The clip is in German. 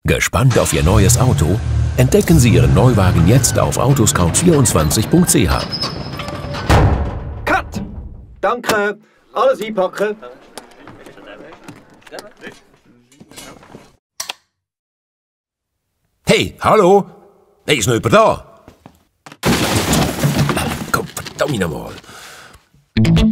Gespannt auf Ihr neues Auto? Entdecken Sie Ihren Neuwagen jetzt auf autoscout24.ch. Cut! Danke. Alles einpacken. Hey, hallo? Hey, ist noch jemand da? Komm, verdammt nochmal.